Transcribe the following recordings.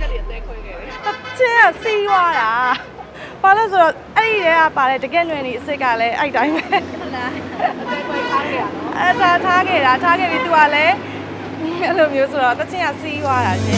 ချင်းကစီးသွားတာဘာလို့ဆိုတော့အဲ့ဒီတွေကပါတယ်တကယ်နွယ်နေအစ်စ်ကလည်းအဲ့တိုင်းပဲဟုတ်လားအဲ့ဒါထားခဲ့ပြီးသူကလည်းအဲ့လိုမျိုးဆိုတော့တချင်းကစီးသွားတာရှင်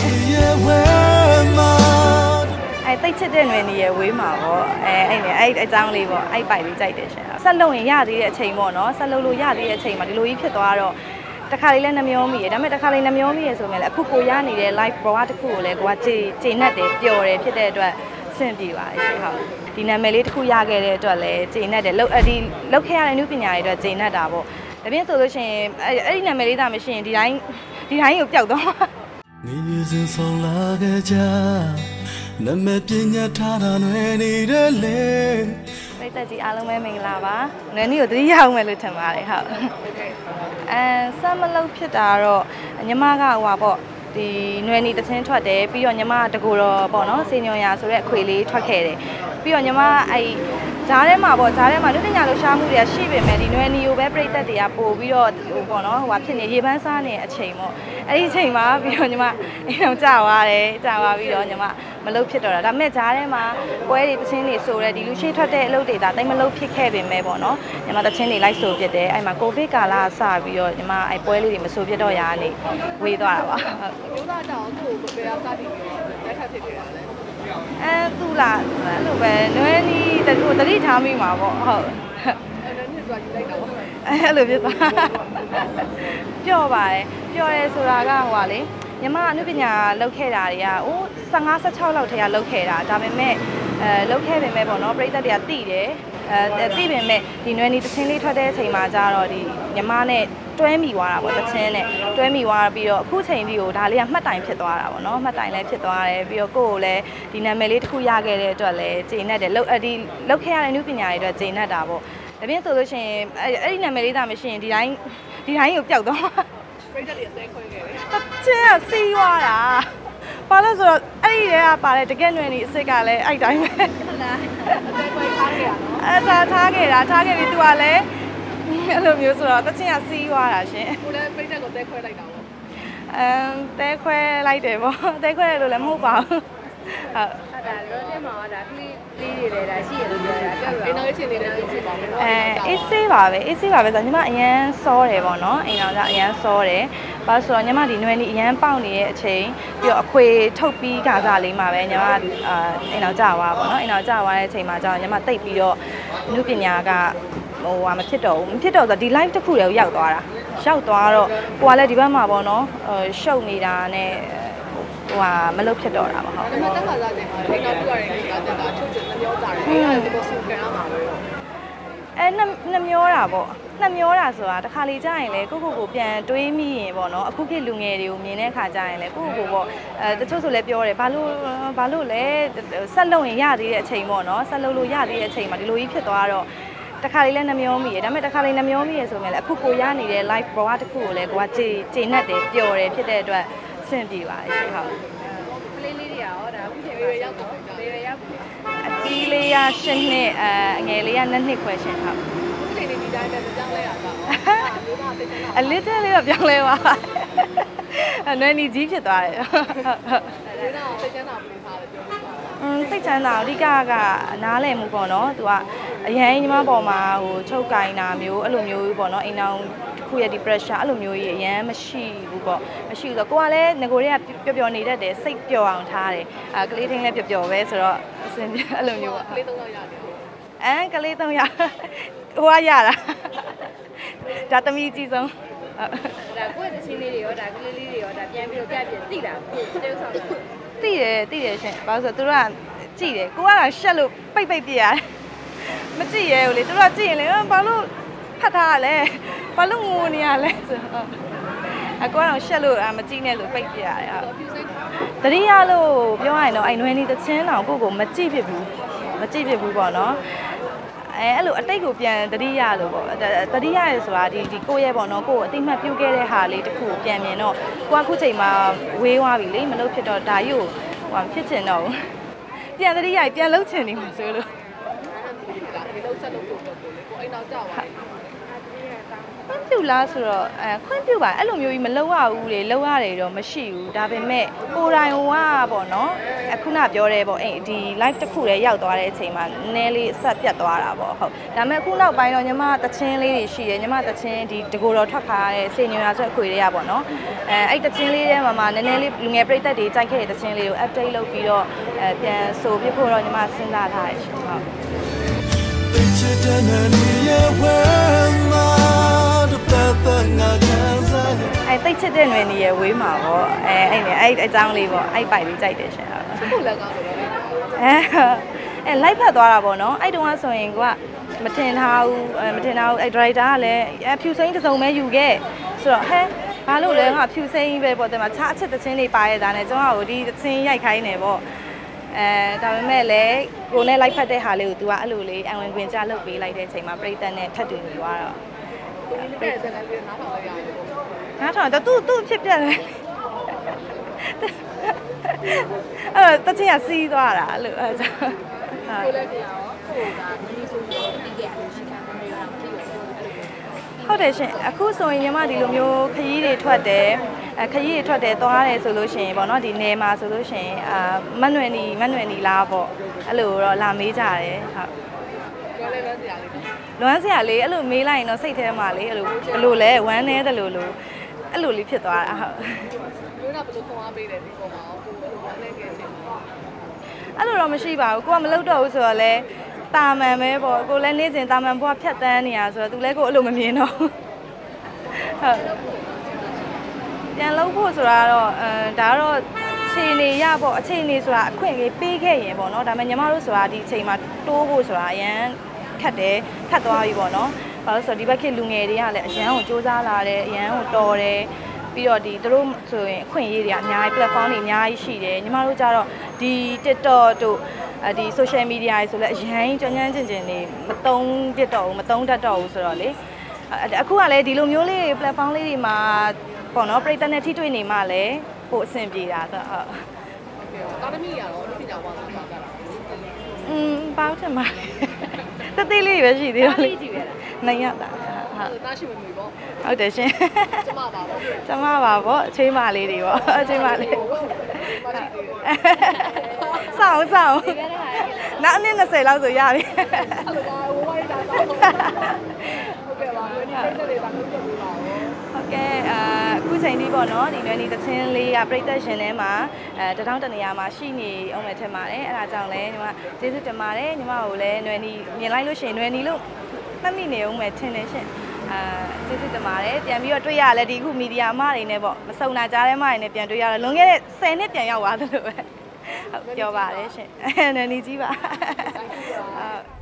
အဲ့တိတ်ချစ်တဲ့နွယ်နေရဲ့ဝေးမှာပေါ့အဲ့အကြောင်းလေးပေါ့အဲ့ပိုက်လေးကြိုက်တယ်ရှင်ဆက်လုပ်ရင်ရသေးတဲ့အချိန်ပေါ့နော်ဆက်လုပ်လို့ရသေးတဲ့အချိန်မှာဒီလိုကြီးဖြစ်သွားတော့တခါလေးလည်းနှမျောမိရဒါပေမဲ့တခါလေးနှမျောမိရဆိုရင်လည်းအခုကိုရနေတဲ့ live ဘဝတစ်ခုကိုလည်းကိုကကျေနပ်တယ်ပျော်တယ်ဖြစ်တဲ့အတွက်ဆင်ပြေပါတယ်ရှင်ဟုတ်ဒီနာမည်လေးတစ်ခုရခဲ့တဲ့အတွက်လည်းကျေနပ်တယ်လောက်ခဲ့ရတဲ့နုပညာတွေအတွက်ကျေနပ်တာပေါ့ဒါပြင်ဆိုလို့ရှိရင်အဲ့ဒီနာမည်လေးသာမရှိရင်ဒီတိုင်းကိုပျောက်သွားငင်းရစင်ဆောင်လာခဲ့ကြနာမည်ပညာထားတာနွယ်နေတဲ့လေပိတ်သက်ကြီးအားလုံးပဲမင်္ဂလာပါနွယ်နီကိုသတိရအောင်မယ်လို့ထင်ပါတယ်ဟုတ်ဆက်မလုပ်ဖြစ်တာတော့ညီမကဟိုပါပေါ့ဒီနွယ်နီတချင်းထွက်တယ်ပြီးတော့ညီမတကူတော့ပေါ့နော်စေညွန်ရာဆိုတဲ့အခွေလေးထွက်ခဲ့တယ်ပြီးတော့ညီမအဲ့ဂျားထဲမှာလူပညာလှူရှားမှုတွေကရှိပေမဲ့ဒီနွယ်နီကိုပဲပြိသက်တွေကပို့ပြီးတော့ဟိုပေါ့နော်ဟိုဟာဖြစ်နေရေပန်းစားနေတဲ့အချိန်ပေါ့အဲ့ဒီအချိန်မှာပြီးတော့ညီမအိမ်အောင်ကြာသွားပြီးတော့ညီမမလုပ်ဖြစ်တော့တာဒါပေမဲ့ဂျားထဲမှာပွဲတွေတချင်းတွေဆိုတဲ့ဒီလူရှိထွက်တဲ့အလုပ်တွေဒါတိတ်မလုပ်ဖြစ်ခဲ့ပေမဲ့ပေါ့နော်ညီမတချင်းတွေလိုက်ဆိုဖြစ်တယ်အဲ့မှာကိုဗစ်ကာလစပြီးတော့ညီမအဲ့ပွဲလေးတွေမဆိုဖြစ်တော့ရာကနေဝေးသွားတာပါမျိုးသားတောင်သူ့ကိုဘယ်အောင်စတင်ပြီးလက်ထပ်ဖြစ်ခဲ့တာလဲသူ့လားအဲ့လိုပဲနွယ်နီတတိထားမိမှာပေါ့ဟုတ်အဲ့လိုဖြစ်သွားယူလိုက်တာပေါ့အဲ့လိုဖြစ်သွားပျော့ပါတယ်ပျော့ရဲဆိုတာကဟိုပါလေညီမအနုပညာလောက်ခဲ့တာတွေက15-16လောက်ထဲကလောက်ခဲ့တာဒါပေမဲ့လောက်ခဲ့ပေမဲ့ပေါ့နော်ပရိသတ်တွေကတိတယ်တိပေမဲ့ဒီနွယ်နီတချင်းလေးထွက်တဲ့အချိန်မှာကျတော့ဒီညီမနဲ့တွဲမိသွားတာပေါ့တချင်းနဲ့တွဲမိသွားပြီးတော့အခုချိန်လေးကိုဒါလေးကမှတ်တိုင်ဖြစ်သွားတာပေါ့နော်မှတ်တိုင်လည်းဖြစ်သွားတယ်ပြီးတော့ကိုယ့်ကိုလည်းဒီနာမည်လေးတစ်ခုရခဲ့တဲ့အတွက်လည်းကျေနပ်တယ်လောက်ခဲ့ရတဲ့နုပညာတွေအတွက်ကျေနပ်တာပေါ့ဒါပြင်ဆိုလို့ရှိရင်အဲ့ဒီနာမည်လေးသာမရှိရင်ဒီတိုင်းကိုပျောက်သွားပြိတ္တတွေအသေးခွဲခဲ့တယ်ချင်းကစီးသွားတာဘာလို့ဆိုတော့အဲ့ဒီတွေကပါတယ်တကယ်နွယ်နေအစ်စ်ကလည်းအဲ့တိုင်းပဲဟုတ်လားအသေးခွဲထားခဲ့ရနော်အဲ့ဒါထားခဲ့ပြီးသူကလည်းအဲ့လိုမျိုးဆိုတော့တချင်းကစီးသွားတာရှင်ကိုလည်းပြိတ္တကိုတဲခွဲလိုက်တာပေါ့တဲခွဲလိုက်တယ်ပေါ့တဲခွဲတယ်လို့လည်းမဟုတ်ပါဘူးဟုတ်ဒါလောတင်မှာဒါကလေးတွေလည်းဒါရှိရလို့ပြောတာပြောလို့အိမ်တော်ချင်းတွေလည်းရှိပါမယ်အေးဆေးပါပဲဆိုတော့ညီမအရန်စောတယ်ပေါ့နော်အိမ်တော်ကအရန်စောတယ်ဘာလို့ဆိုတော့ညီမဒီနွယ်နီအရန်ပေါက်နေတဲ့အချိန်ပြီးတော့အခွေထုတ်ပြီးခါစားလေးမှာပဲညီမအိမ်တော်ကြာသွားပေါ့နော်အိမ်တော်ကြာသွားတဲ့အချိန်မှာကျတော့ညီမတိတ်ပြီးတော့နုပညာကဟိုဟာမဖြစ်တော့ဆိုတော့ဒီ live တစ်ခုတည်းကိုရောက်သွားတော့ကိုကလည်းဒီဘက်မှာပေါ့နော်ရှုပ်နေတာနဲ့ဟိုဟာမလုပ်ဖြစ်တော့တာပါဟုတ်ဒါပေမဲ့တက်ခါစားတယ်အိမ်တော်ပြရတယ်ခါတက်တာထုတ်ချင်နှမျောတာတယ်အဲ့ဒါကိုစူကန်ရမှာပဲနှမျောတာပေါ့နှမျောတာဆိုတာတစ်ခါလေကြာရင်လေကိုပြန်တွေးမိရင်ပေါ့နော်အခုခေတ်လူငယ်တွေကိုမြင်တဲ့အခါကြာရင်လေကိုပေါ့တချို့ဆိုလည်းပြောတယ်ဘာလို့လဲဆက်လုပ်ရင်ရသေးတဲ့အချိန်ပေါ့နော်ဆက်လုပ်လို့ရသေးတဲ့အချိန်မှာဒီလိုကြီးဖြစ်သွားတော့တခါလေးလည်းနှမျောမိရဒါပေမဲ့တခါလေးနှမျောမိရဆိုရင်လည်းအခုကိုရနေတဲ့ live ဘဝတစ်ခုကိုလည်းကိုကကျေနပ်တယ်ပျော်တယ်ဖြစ်တဲ့အတွက်ဆင်ပြေပါတယ်ရှင်ဟုတ်ကလေးလေးတွေရောဒါအခုချိန်လေးရောက်တော့လေးရောက်အကြီးလေးက8နှစ်အငယ်လေးက2နှစ်ခွဲရှင်ဟုတ်အခုချိန်လေးဒီတိုင်းပဲပြောင်းလဲရတာအလစ်တဲလေးတော့ပြောင်းလဲပါနွယ်နီကြီးဖြစ်သွားတယ်ဟုတ်ဒါတော့စိတ်ချမ်းသာပြီးထားတယ်ပြောလို့စိတ်ချမ်းသာအဓိကနားလည်မှုပေါ့နော်သူကအရင်ညီမပေါ်မှာဟိုချုပ်ကင်တာမျိုးအဲ့လိုမျိုးပေါ့နော်အိမ်အောင်ခုရဲ့ဒီ pressure အဲ့လိုမျိုးကြီးအရင်မရှိဘူးပေါ့မရှိဘူးဆိုတော့ကိုကလည်းငကိုတွေကပျော်နေတတ်တယ်စိတ်ပျော်အောင်ထားတယ်ကလေးထင်းလည်းပျော်ပဲဆိုတော့အဆင်ပြေအဲ့လိုမျိုးပေါ့ကလေး3ယောက်ရတယ်ကလေး3ယောက်ဟိုကရတာဒါသမီးကြီးဆုံးဒါကိုယ့်ရဲ့တချင်းလေးတွေရောဒါကလေးလေးတွေရောဒါပြန်ပြီးတော့တိတာကိုတေးဆောင်တာတိတယ်ရှင်ဘာလို့ဆိုတော့သူတို့ကကြည့်တယ်ကိုကတော့ရှက်လို့ပိတ်ပြရတယ်မကြည့်ရဲဘူးလေသူတို့ကကြည့်ရင်လေဘာလို့ဖတ်ထားရလဲဘာလို့ငိုနေရလဲဆိုတော့အကွာတော့ရှက်လို့မကြည့်နဲ့လို့ပိတ်ပြရတယ်ဟုတ်တတိယလို့ပြောရရင်တော့အဲ့နွယ်နီတချင်းတောင်ကိုမကြည့်ဖြစ်ဘူးပေါ့နော်အဲ့လိုအတိတ်ကိုပြန်တတိယလို့ပေါ့တတိယရယ်ဆိုတာဒီကိုရဲ့ပေါ့နော်ကိုအတိမတ်ပြုတ်ခဲ့တဲ့ဟာလေးတခုပြန်မြင်တော့ကိုကခုချိန်မှာဝေးသွားပြီလေမလုပ်ဖြစ်တော့ဒါကြီးကိုဟိုဖြစ်ချင်တော့ပြန်တတိယပြန်လှုပ်ချင်နေမှာဆိုလို့ဒီလှုပ်ဆက်လို့ပို့တော့ကိုလေကိုအိမ်တော်ကြောက်သွားတယ်ခွင့်ပြုလားဆိုတော့ခွင့်ပြုပါအဲ့လိုမျိုးကြီးမလုပ်ရဘူးလေလုပ်ရတယ်တော့မရှိဘူးဒါပေမဲ့ကိုယ်တိုင်ကပေါ့နော်အခုနပြောရဲပေါ့ဒီ live တစ်ခုတည်းရောက်သွားတဲ့အချိန်မှာနည်းလေးအဆက်ပြတ်သွားတာပေါ့ဟုတ်ဒါပေမဲ့အခုနောက်ပိုင်းတော့ညီမတချင်းလေးတွေရှိတယ်ညီမတချင်းဒီတကိုယ်တော်ထွက်ခါရတဲ့စေညွန်ရာဆိုအခွေတွေကပေါ့နော်အဲ့တချင်းလေးထဲမှာနည်းနည်းလေးလူငယ်ပရိသတ်တွေကြိုက်ခဲ့တဲ့တချင်းလေးကို update လုပ်ပြီးတော့ပြန်ဆိုပြဖို့တော့ညီမစဉ်းစားထားတယ်ရှင်ဟုတ်တိတ်ချစ်တဲ့နွယ်နေရဝေးမှာပေါ့အဲ့အကြောင်းလေးပေါ့အဲ့ပိုက်လေးကြိုက်တယ်ရှင်ဟုတ်ခုလည်းကောင်းတယ်လိုက်ဖက်သွားတာပေါ့နော်အဲ့တုန်းကဆိုရင်ကမတင်ထားဘူးအဲ့ဒရိုက်တာကလည်းဖြူစိမ်းတစ်စုံပဲယူခဲ့ဆိုတော့ဟဲဘာလို့လဲငါဖြူစိမ်းပဲပေါ့တဲ့မှာခြားအချက်တစ်ချင်းတွေပါရတာနဲ့ကျွန်တော်ကဒီတစ်ချင်းရိုက်ခိုင်းနေပေါ့ဒါပေမဲ့လည်းကိုနဲ့လိုက်ဖက်တဲ့ဟာလေးကို तू ကအဲ့လိုလေးအဝင်ခွင်ကြလုပ်ပေးလိုက်တဲ့အချိန်မှာပြိတ္တနဲ့ထပ်တူနေသွားတော့ကိုလေးတဲ့စကားလေးနားထောင်လိုက်ရတယ်နားထောင်တော့သူ့ဖြစ်ပြတယ်အဲ့တချင်းကစီးသွားတာအဲ့လိုအဲ့ကြောင့်ကိုလည်းပြရောဟိုကဒီဆိုရင်ပြီးခဲ့တယ်ရှိတာမျိုးတော့ကြည့်ရဟုတ်တယ်ရှင်အခုဆိုရင်ညီမဒီလိုမျိုးခရီးတွေထွက်တယ်ခရီးတွေထွက်တယ်သွားတယ်ဆိုလို့ရှိရင်ပေါ့နော်ဒီနယ်မှာဆိုလို့ရှိရင်မတ်နွယ်နီလားပေါ့အဲ့လိုတော့လာမေးကြတယ်ဟုတ်ပြောလဲလွမ်းစရာလေးအဲ့လိုမေးလိုက်ရင်တော့စိတ်ထဲမှာလေအဲ့လိုဘယ်လိုလဲဝမ်းနေတယ်လို့အဲ့လိုလေးဖြစ်သွားတာဟုတ်မျိုးတော့ဘယ်လိုခွန်အားပေးတယ်ဒီပေါ်မှာကိုယ်ဘယ်လိုဝမ်းနေခဲ့ချင်လဲအဲ့လိုတော့မရှိပါဘူးကိုကမလုပ်တော့ဘူးဆိုတော့လဲတာမန်ပဲပေါ့ကိုလည်းနေ့စဉ်တာမန်ဘွားဖြတ်တန်းနေရဆိုတော့သူလည်းကိုအဲ့လိုမမြင်တော့ဟုတ်ပြန်လုပ်ဖို့ဆိုတာတော့ဒါကတော့အခြေအနေရပေါ့အခြေအနေဆိုတာအခွင့်အရေးပေးခဲ့ရင်ပေါ့နော်ဒါပေမဲ့ညီမတို့ဆိုတာဒီအချိန်မှာတိုးဖို့ဆိုတာအရန်ခတ်သွားပြီပေါ့နော်ဘာလို့ဆိုတော့ဒီဘက်ခေတ်လူငယ်တွေကလည်းအရန်ကိုစူးစမ်းလာတယ်အရန်ကိုတော်တယ်ပြီးတော့ဒီတို့ဆိုရင်အခွင့်အရေးတွေအများကြီး platform တွေအများကြီးရှိတယ်ညီမတို့ကြတော့ဒီ TikTok တို့ဒီ social media တွေဆိုလည်းအရင်ကြွညမ်းကျင်နေမသုံးတတ်တော့ဘူးဆိုတော့လေအခုကလည်းဒီလိုမျိုးလေး platform လေးတွေမှာပေါ့နော်ပရိသတ်နဲ့ထိတွေ့နေမှလည်းပိုအဆင်ပြေတာဆိုတော့ဟုတ်တာသမီးရတော့လူပညာဝါသနာကြတာပေါင်းထမတသေးလေးပဲရှိသေးတယ်လေနိုင်ရတာဟုတ်တာရှိမမီပေါ့ဟုတ်တယ်ရှင်ကျမပါပေါ့အချိန်မလေးတွေပေါ့အချိန်မလေးစောင်းနောက်အနည်း20လောက်ဆိုရပြီဟုတ်ကဲ့ပါဝိုင်းတာစောင်းဟုတ်ကဲ့ပါဒီနေ့တွေပါလို့ပြောပြပါဦးဟုတ်ကဲ့အခုချိန်ဒီပေါ့နော်ဒီနွယ်နီသချင်းလေးကပြိတ္တရှင်ထဲမှာတထောင်တနေရာမှာရှိနေအောင်မယ်ထင်ပါတယ်အဲ့ဒါကြောင့်လဲညီမကျေးဇူးတင်ပါတယ်ညီမကိုလည်းနွယ်နီမြင်လိုက်လို့ရှိရင်နွယ်နီလို့မှတ်မိနေအောင်မယ်ထင်တယ်ရှင်ကျေးဇူးတင်ပါတယ်ပြန်ပြီးတော့တွေ့ရလဲဒီအခုမီဒီယာမတွေနဲ့ပေါ့မစုံနာကြားထဲမတွေနဲ့ပြန်တွေ့ရတယ်လွန်ခဲ့တဲ့10နှစ်ပြန်ရောက်သွားတယ်လို့ပဲဟုတ်ပြောပါတယ်ရှင်နွယ်နီကြီးပါဟုတ်